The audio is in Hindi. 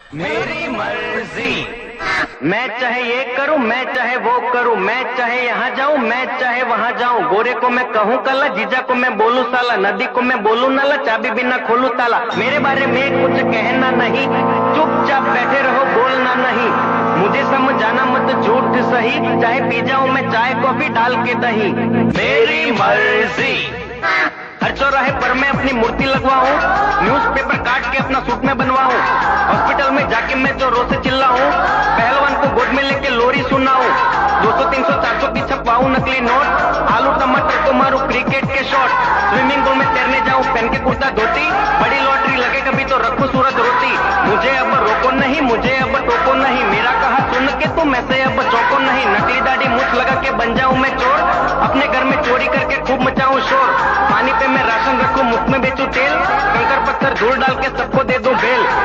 मेरी मर्जी, मैं चाहे ये करूं, मैं चाहे वो करूं, मैं चाहे यहाँ जाऊं, मैं चाहे वहां जाऊं। गोरे को मैं कहूं काला, जीजा को मैं बोलूं साला, नदी को मैं बोलूं नाला, चाबी बिना खोलूं ताला। मेरे बारे में कुछ कहना नहीं, चुपचाप बैठे रहो, बोलना नहीं। मुझे समझाना मत झूठ सही, चाहे पी जाऊं मैं चाय कॉफी डाल के दही। मेरी मर्जी, हर चौराहे पर मैं अपनी मूर्ति लगवाऊं, न्यूज़पेपर काट के अपना सूट में बनवाऊं, हॉस्पिटल में जाके मैं जोरों से चिल्लाऊं, पहलवान को गोद में लेके लोरी सुनाऊं, 200 300 400 की छपवाऊं नकली नोट, आलू टमाटर को मारूं क्रिकेट के शॉट, स्विमिंग पूल में तैरने जाऊं पहन के कुर्ता धोती, बड़ी लॉटरी लगे कभी तो रखूं सूरत रोटी। मुझे अब रोको नहीं, मुझे अब टोको नहीं, मेरा कहा सुन के तुम ऐसे अब चौको नहीं। नकली दाढ़ी मूछ लगा के बन जाऊं मैं चोर, अपने घर में चोरी करके खूब मचाऊं शोर, पानी पे मैं राशन रखूं, मुफ्त में बेचूं तेल, कंकर पत्थर धूल डाल के सबको दे दूं बेल।